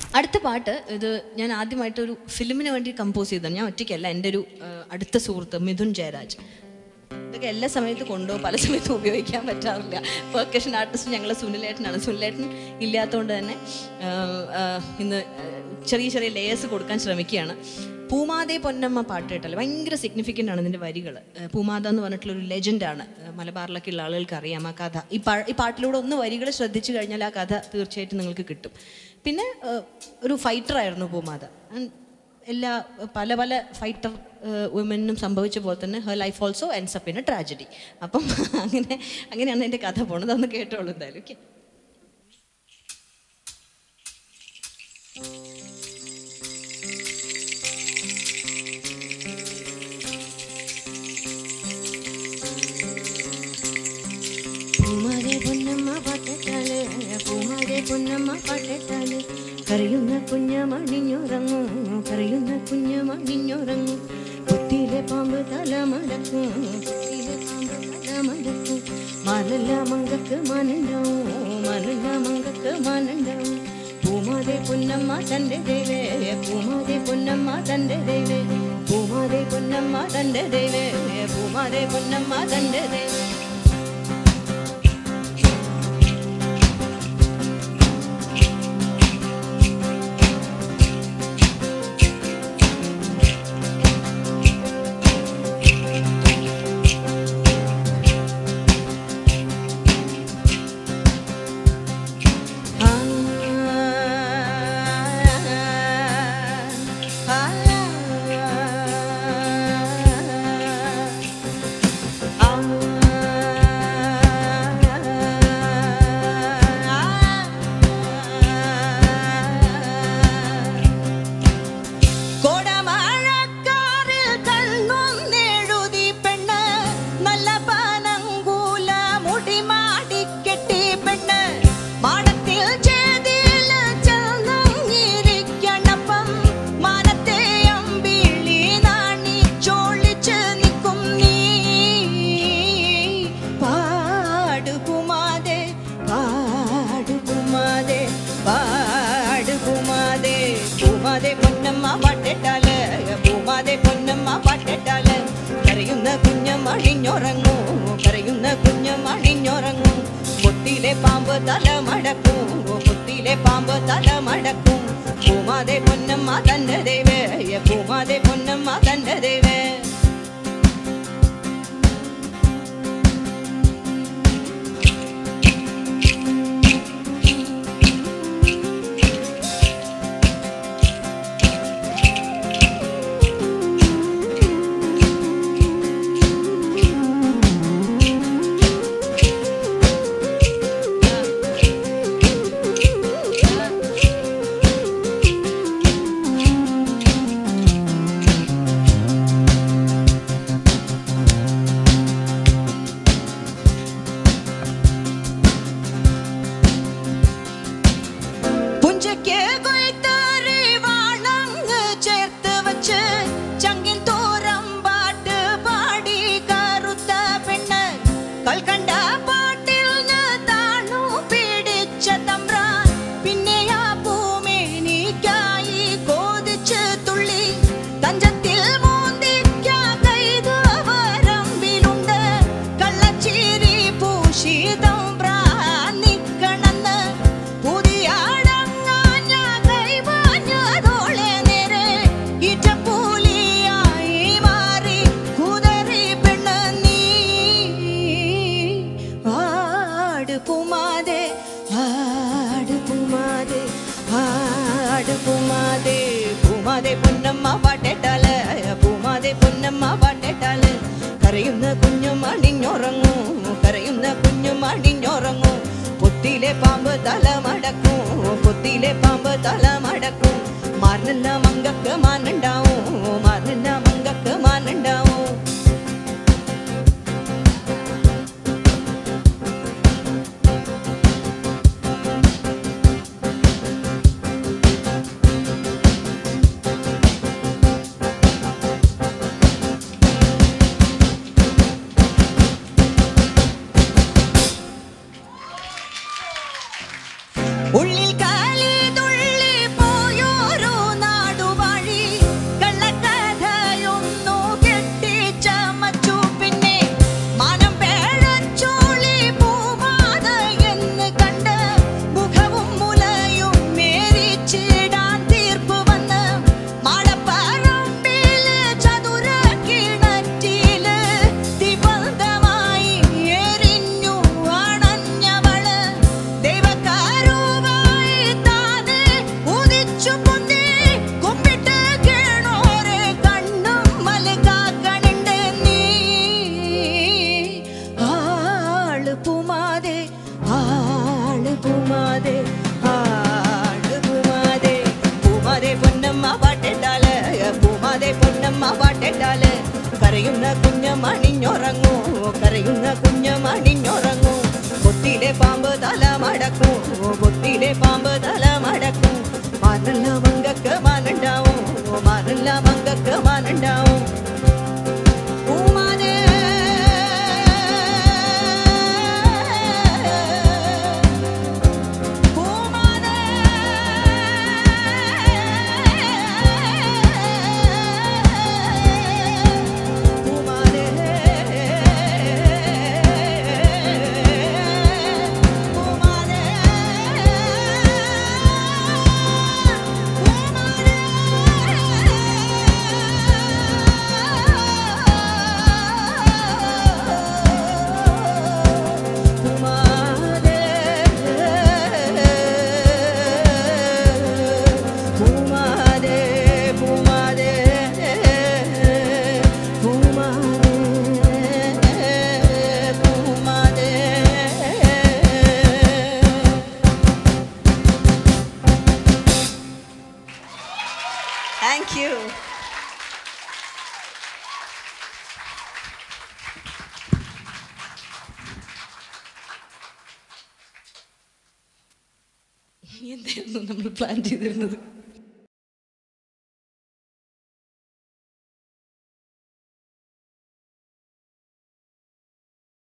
അടുത്ത പാട്ട് ഇത് ഞാൻ ആദ്യമായിട്ടൊരു ഫിലിമിന് വേണ്ടി കമ്പോസ് ചെയ്തതാണ്. ഞാൻ ഒറ്റയ്ക്കല്ല, എൻ്റെ ഒരു അടുത്ത സുഹൃത്ത് മിഥുൻ ജയരാജ്. ഇതൊക്കെ എല്ലാ സമയത്തും കൊണ്ടുപോകും, പല സമയത്തും ഉപയോഗിക്കാൻ പറ്റാറില്ല. പെർക്കഷൻ ആർട്ടിസ്റ്റ് ഞങ്ങൾ സുനിലേട്ടനാണ്. സുനിലേട്ടൻ ഇല്ലാത്തതുകൊണ്ട് തന്നെ ഇന്ന് ചെറിയ ചെറിയ ലേയേഴ്സ് കൊടുക്കാൻ ശ്രമിക്കുകയാണ്. പൂമാതേ പൊന്നമ്മ പാട്ട് കേട്ടല്ലോ, ഭയങ്കര സിഗ്നിഫിക്കൻ്റ് ആണ് ഇതിൻ്റെ വരികൾ. പൂമാത എന്ന് പറഞ്ഞിട്ടുള്ളൊരു ലെജൻഡാണ്, മലബാറിലൊക്കെ ഉള്ള ആളുകൾക്ക് അറിയാം ആ കഥ. ഈ പാട്ടിലൂടെ ഒന്ന് വരികൾ ശ്രദ്ധിച്ചു കഴിഞ്ഞാൽ ആ കഥ തീർച്ചയായിട്ടും നിങ്ങൾക്ക് കിട്ടും. പിന്നെ ഒരു ഫൈറ്ററായിരുന്നു പൂമാത. എല്ലാ പല പല ഫൈറ്റർ വുമനും സംഭവിച്ച പോലെ തന്നെ her life also ends up in a tragedy. അപ്പം അങ്ങനെയാണ് എൻ്റെ കഥ പോണത്. അതൊന്ന് കേട്ടോളൂ എന്തായാലും. ഓക്കെ. പൂമാതേ പൊന്നമ്മ പാട്ടിട്ടാല്, പൂമാതേ പൊന്നമ്മ പാട്ടിട്ടാല്, കരയുന്ന കുഞ്ഞമണിഞ്ഞുറങ്ങും, കരയുന്ന കുഞ്ഞമണിഞ്ഞുറങ്ങും. കുത്തിയിലെ പാമ്പ് തലമടക്കും, കുത്തിയിലെ പാമ്പ് തലമടക്കും. മാനല്ല മങ്കക്ക് മാനുണ്ടാവും, മാനല്ല മങ്കക്ക് മാനുണ്ടാവും. പൂമാതേ പൊന്നമ്മ തൻ്റെ ദേവേ, പൂമാതേ പൊന്നമ്മ തൻ്റെ ദേവേ, പൂമാതേ പൊന്നമ്മ തൻ്റെ ദേവേ, പൂമാതേ പൊന്നമ്മ തൻ്റെ ദേവേ. പൂമാതേ പൊന്നമ്മ പാട്ടിട്ടാല്, പൂമാതേ പൊന്നമ്മ പാട്ടിട്ടാല്, കരയുന്ന കുഞ്ഞമണിഞ്ഞുറങ്ങൂ, കരയുന്ന കുഞ്ഞമണിഞ്ഞുറങ്ങൂ. പൊത്തിയിലെ പാമ്പ് തലമടക്കും, പൊത്തിയിലെ പാമ്പ് തലമടക്കും. പൂമാതേ പൊന്നമ്മ തൻ്റെ ദേവേ, പൂമാതേ പൊന്നമ്മ തൻ്റെ ദേവേ. പൂമാതേ പൊന്നമ്മ പാട്ടിട്ടാല്, പൂമാതേ പൊന്നമ്മ പാട്ടിട്ടാല്, കരയുന്ന കുഞ്ഞമണിഞ്ഞുറങ്ങൂ, കരയുന്ന കുഞ്ഞമണിഞ്ഞുറങ്ങൂ. പൊത്തിയിലെ പാമ്പ് തലമടക്കും, പൊത്തിയിലെ പാമ്പ് തലമടക്കും. മാനല്ല മങ്കക്ക് മാനുണ്ടാവും, മാനല്ല മങ്കക്ക് മാനുണ്ടാവും. ഉള്ളിൽ കാലി തുള്ളി പോ കുഞ്ഞമണിഞ്ഞുറങ്ങൂ കരയുന്ന കുഞ്ഞമണിഞ്ഞുറങ്ങൂ പൊത്തിലെ പാമ്പ് തല മടക്കൂ പൊത്തിലെ പാമ്പ് തല മടക്കൂ മാനല്ല മങ്കക്ക് മാനുണ്ടാവും മാനല്ല മങ്കക്ക് മാനുണ്ടാവും Thank you. എന്തായിരുന്നു നമ്മൾ പ്ലാൻ ചെയ്തിരുന്നത്?